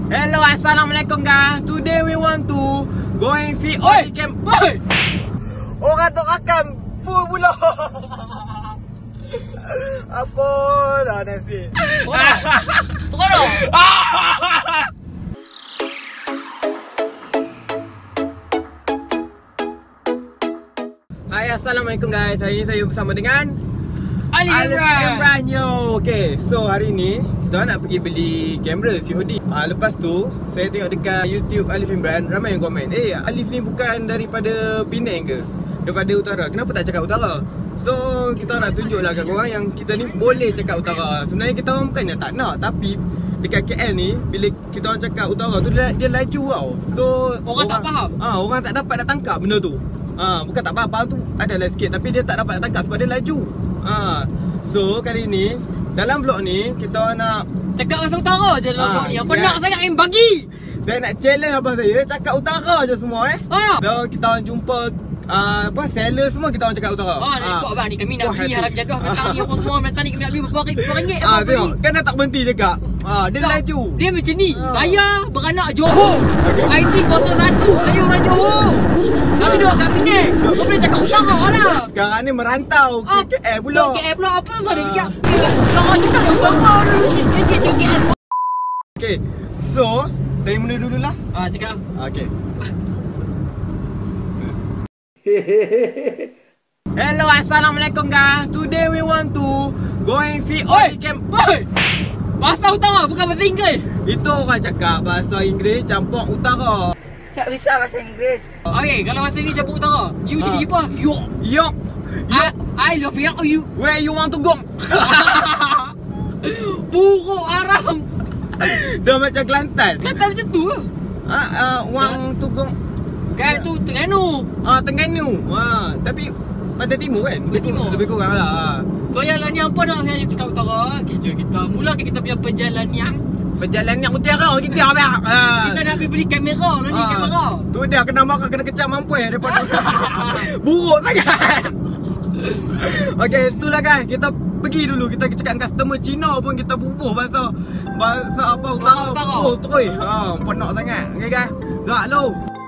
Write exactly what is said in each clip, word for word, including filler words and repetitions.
Hello, assalamualaikum guys. Today we want to go and see all the camp. Oi! Orang tu rakam full pula. Apa dah nasi? Orang. Orang. Hai, assalamualaikum guys. Hari ni saya bersama dengan Allif Imran. Imran yo. Okay, so hari ni kita nak pergi beli kamera C O D. Ha, lepas tu saya tengok dekat YouTube Allif Imran, ramai yang komen, "Eh, Allif ni bukan daripada Penang ke? Daripada utara. Kenapa tak cakap utara?" So kita nak tunjuklah kat korang yang kita ni boleh cakap utara. Sebenarnya kita orang bukannya tak nak, tapi dekat K L ni bila kita orang cakap utara tu dia, dia laju tau. So Orang, orang tak faham. Ah, ha, orang tak dapat nak tangkap benda tu. Ah, ha, bukan tak faham, faham tu adalah sikit, tapi dia tak dapat nak tangkap sebab dia laju. Ah, ha. So kali ni dalam vlog ni kita orang nak Cakap bahasa utara je dalam Ah, vlog ni. Apa ya. nak sangat yang bagi? dan nak challenge abang saya cakap utara je semua eh. Ah. So kita orang jumpa uh, apa seller semua kita orang cakap utara. Ah, nak ikut abang ni. Kami nak Puas beli hati. harap jaduh datang ni apa semua. Datang ni kami nak beli berapa ringgit. Ah, tengok kan dah tak berhenti cakap. Ah, dia Tak, laju. Dia macam ni. Ah. Saya beranak Johor. I T kosong satu. Saya orang Johor. Kami duduk kat Penang. Kau boleh cakap utara lah. Sekarang ni merantau ke Ah, K L pula. K L pula apa so dia Ah. fikir. Utara je tak utara dulu. Sikit je K L. Okay, so saya mula dululah. Ah, cakap. Okay. Hello, assalamualaikum guys. Today we want to go and see all Oi! the camp. Oi! Bahasa utara bukan bahasa Inggeris. Itu orang cakap bahasa Inggeris campur utara. Tak bisa bahasa Inggeris. Okey, kalau bahasa ni campur utara. You Ah. jadi apa? You. Yok. I, Yok. I love you. You. Where you want to go? Buruk haram. Dah macam Kelantan. Kata macam tu ke? Ha, uh, wang to go. Kan tu Terengganu. Ah, Terengganu. Ha, tapi Pantai Timur kan? Pantai Timur. Lebih kurang lah. So yang ni apa nak saya cakap utara? Okay, jom kita mulakan kita punya perjalanan. Perjalanan utara kita apa? Ha. Kita nak pergi beli kamera lah ni, Ah, kamera. Tu dia kena makan kena kecam mampu eh daripada buruk sangat. Okey, itulah kan. Kita pergi dulu. Kita cakap dengan customer Cina pun kita bubuh bahasa bahasa apa utara. Utara. Bubuh terus. Ha, penak sangat. Okey guys. Gerak lu.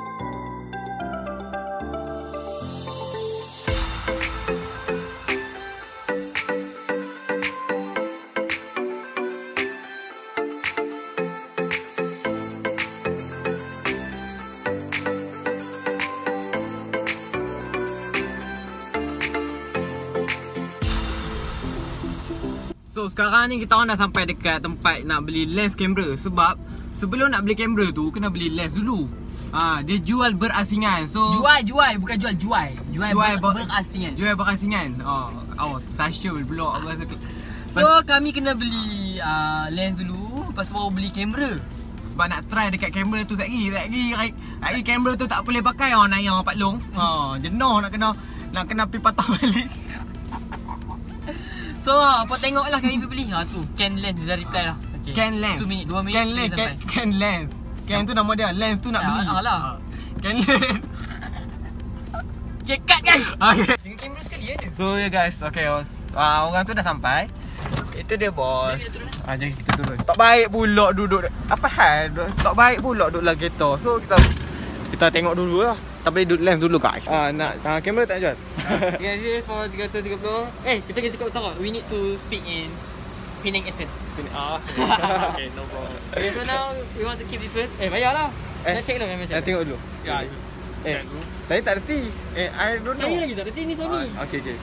So sekarang ni kita orang dah sampai dekat tempat nak beli lens kamera. Sebab sebelum nak beli kamera tu kena beli lens dulu. Ah, ha, dia jual berasingan. So Jual, jual. Bukan jual, jual. Jual, Jual ber, ber- berasingan. jual berasingan. Oh, oh Sashul blok apa tu. So kami kena beli uh, lens dulu. Lepas tu baru beli kamera. Sebab nak try dekat kamera tu lagi, lagi lagi kamera tu tak boleh pakai oh naya Pak Long. Ha, jenuh nak kena nak kena pi patah balik. So apa tengoklah kami pergi beli. Ha tu Can lens dia dah reply lah. Okay. Can lens. satu minit, dua minit. Can lens, can, can lens. Can tu nama dia, lens tu nak Ya, beli. ah lah. Ha. Can lens. Okay, cut guys. Okay. Dengan kamera sekali ya dia. So ya guys, okay bos. Ah, orang tu dah sampai. Itu dia bos. Jom kita turun. Ah, jom kita turun. Tak baik pula duduk. Apa hal? Tak baik pula duduk dalam kereta. So kita kita tengok dulu lah. Kita boleh duduk lens dulu guys. Ah, nak ah, kamera tak jual. Okay, this for tiga ratus tiga puluh. Eh, kita kena cakap utara. We need to speak in Penang accent. Ah. Okay, no problem. Okay, so now we want to keep this first. Eh, bayarlah. Eh, Nak check dulu memang Nak check. tengok dulu. Ya, Eh, saya tak reti. Eh, I don't know. Saya lagi tak reti ni Sony. Ah, okay, okay.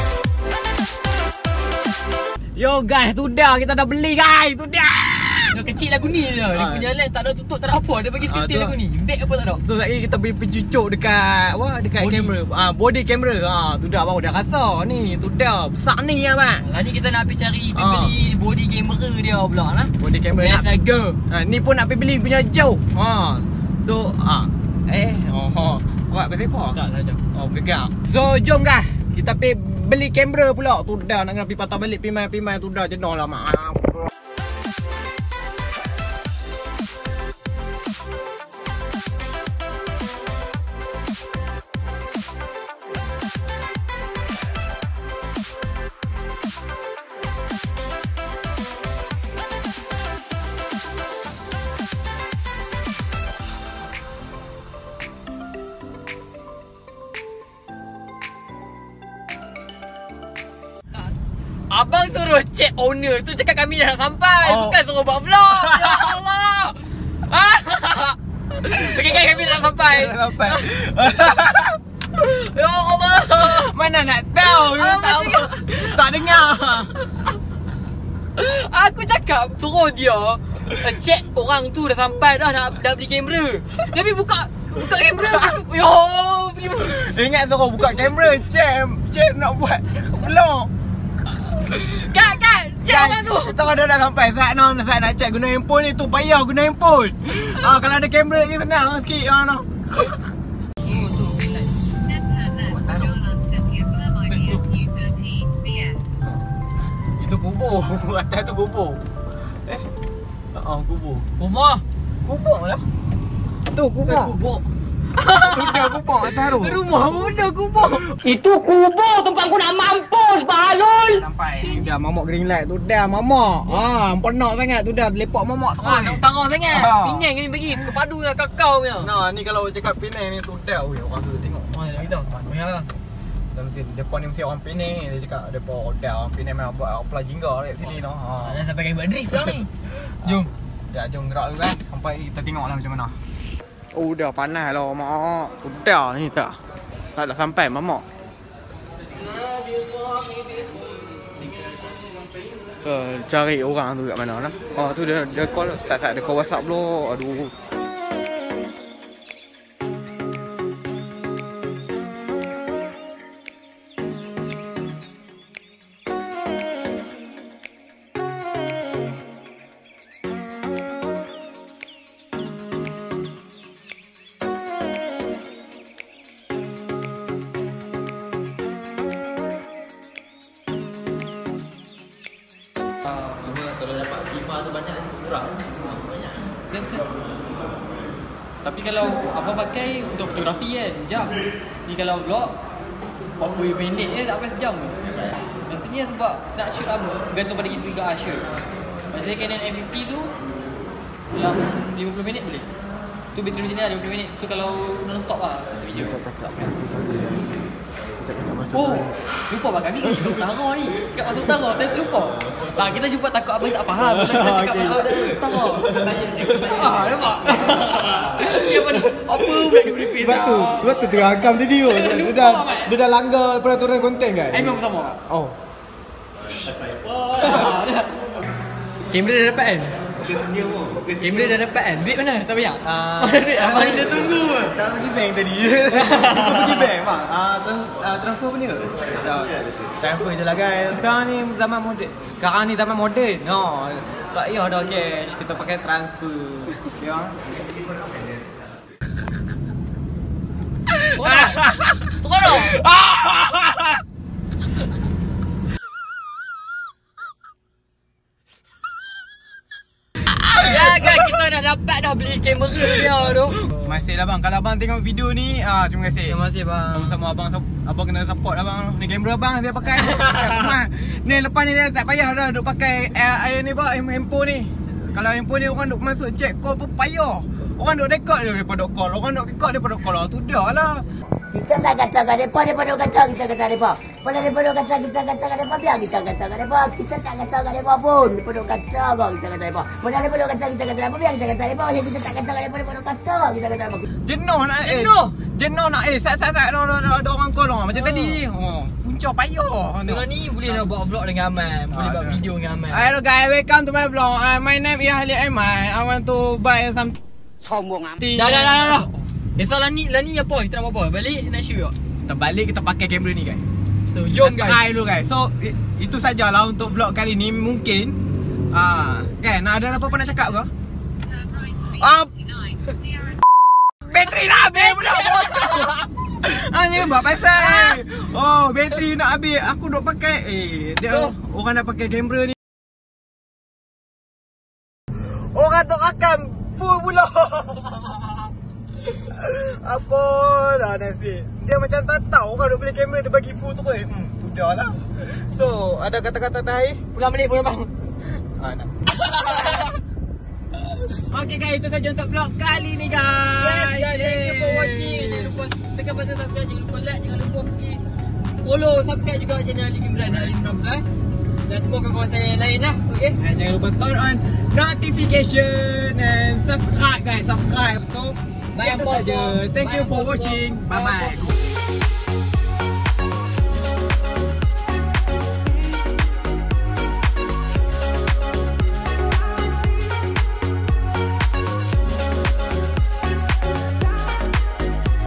Yo guys, tu dah kita dah beli guys. Tu dah. Kau kecil kecil lagu ni je. Dia Ah. punya lens tak ada tutup, tak ada apa. Dia bagi Ah, seketil tu lagu ni. Back apa tak ada. So sekali kita pergi pencucuk dekat wah dekat Body. kamera. Ah body kamera. Ah tu dah baru dah rasa ni. Tu dah besar ni ya bang. Lah ni kita nak pergi cari pergi Ah. beli body camera dia pula lah. Body kamera Best nak. harga. Ah ni pun nak pergi beli punya jauh. Ha. So ah eh oh. Awak pasal apa? Tak tak jom. Oh gegar. So jom kah kita pergi beli kamera pula. Tu dah nak kena pergi patah balik pimai-pimai tu dah jenuh lah mak. Abang suruh check owner tu cakap kami dah nak sampai. Oh. Bukan suruh buat vlog. Ya Allah. Okey guys, kami dah nak sampai. Sampai. Ya Allah. Mana nak tahu? Ah, tak macam tak dengar. Aku cakap suruh dia uh, check orang tu dah sampai dah nak dah beli kamera. Dia pergi buka buka kamera. Ya Allah. Ingat suruh buka kamera, check check nak buat vlog. Kan kan check orang tu. Kita dah dah sampai. Saat nak saat nak check guna handphone ni tu payah guna handphone. Ah kalau ada kamera je senang sikit ah noh. Oh tu green light. Itu kubur. Atas tu kubur. Eh. Oh kubur. Rumah. Kubur lah. Tu kubur. Kubur. Tu dah kubur atas tu. Rumah apa benda kubur? Itu kubur tempat aku nak mampus, Balul. Sampai. Dah mamak green light tu dah mamak. Ah, penak sangat tu dah lepak mamak tu. Ah, nak utara sangat. Ah. Penang ni bagi kepadu dengan kakao punya. Nah, ni kalau cakap Penang ni tu dah oi orang tu tengok. Oh, ya kita. Ya. Dan mesti depa ni mesti orang Penang dia cakap depa dah orang Penang memang buat apa jingga kat sini tu. Ha. Jangan sampai kami buat drift dah ni. Jom. Dah jom gerak dulu kan. Sampai kita tengoklah macam mana. Oh dah panas lah mak. Udah ni tak. Tak dah sampai mamak. So, cari orang tu kat mana lah. Oh tu dia dia call tak tak dia call WhatsApp dulu. Aduh. Cuma kalau dapat lima tu banyak kurang. Banyak. Tapi kalau apa pakai untuk fotografi kan, jam. Ni kalau vlog empat puluh minit je tak sampai sejam. Maksudnya sebab nak shoot lama, bergantung pada kita juga shoot. Maksudnya Canon M fifty tu dalam lima puluh minit boleh. Tu bateri sini ada lima puluh minit. Tu kalau non stop lah satu video. Oh, lupa abang kami kita utara ni. Cakap pasal utara, saya terlupa. Tak, kita jumpa takut abang tak faham. Bila kita cakap pasal utara. Ah, nampak? Dia pada apa pula dia beripis. Sebab tu, sebab tu teragam tadi tu. Dia, dia dah dia dah langgar peraturan konten kan? Eh, memang bersama. Oh. Kamera dah dapat kan? Kamera dah dapat kan? Duit mana? Tak payah? Ah, Duit abang kita tunggu. Tak pergi bank tadi. Kita pergi bank bang. Ah, uh, transfer apa ni ke? Transfer je lah guys. Sekarang ni zaman moden. Sekarang ni zaman moden. No. Tak payah dah cash. Kita pakai transfer. Ya. Sekarang? Sekarang? Ya guys, kita dah dapat dah beli kamera dia tu. Masih lah bang. Kalau abang tengok video ni, ah terima kasih. Terima kasih bang. Sama-sama abang abang kena support abang. Ni kamera abang saya pakai. Ni lepas ni saya tak payah dah duk pakai air ni bang, handphone ni. Kalau handphone ni orang duk masuk check call pun payah. Orang duk record dia daripada call. Orang duk record daripada call. Tu dah lah. Kita tak kata kat mereka, mereka duk kata kita kata mereka. Pada mereka duk kata kita kata kat mereka, biar kita kata kat mereka. Kita tak kata kat mereka pun. Mereka duk kata kau kita kata mereka. Pada mereka duk kata kita kata mereka, biar kita kata mereka. Macam kita tak kata kat mereka, mereka duk kata kita kata mereka. Jenuh nak eh. Jenuh. Jenuh nak eh. Sat sat sat ada orang call macam tadi. Oh, punca payah. Sekarang ni boleh dah buat vlog dengan Aman. Boleh buat video dengan Aman. Hello guys, welcome to my vlog. Uh, my name is Allif. I want to buy some Sombong amat. Dah dah dah dah. Esok lah ni, lah ni apa? Kita nak buat apa? Balik nak shoot tak? Kita balik kita pakai kamera ni guys. So, jom kita guys. try dulu guys. So i- itu sajalah untuk vlog kali ni. Mungkin ah, kan ada apa-apa nak cakap ke? Ah, bateri nak habis pula. Hanya buat pasal. Oh, bateri nak habis. Aku duk pakai eh dia Oh. orang nak pakai kamera ni. Orang duk rakam full pula. Apa lah nasib. Dia macam tak tahu kalau duk beli kamera dia bagi full terus. Hmm, sudahlah. So, ada kata-kata terakhir? Pulang balik, pulang bang. Ah, nak. Okay guys, itu saja untuk vlog kali ni guys. Yes guys, thank you for watching. Jangan lupa tekan button subscribe, jangan lupa like, jangan lupa pergi follow, subscribe juga channel Allif Imran dan Allif Imran Plus. Dan semua kawan-kawan saya yang lain lah, okay? And jangan lupa turn on notification and subscribe guys, subscribe. So, Bye, itu Papa. saja. Thank Bye, you for Papa. watching. Bye, Bye bye. Papa.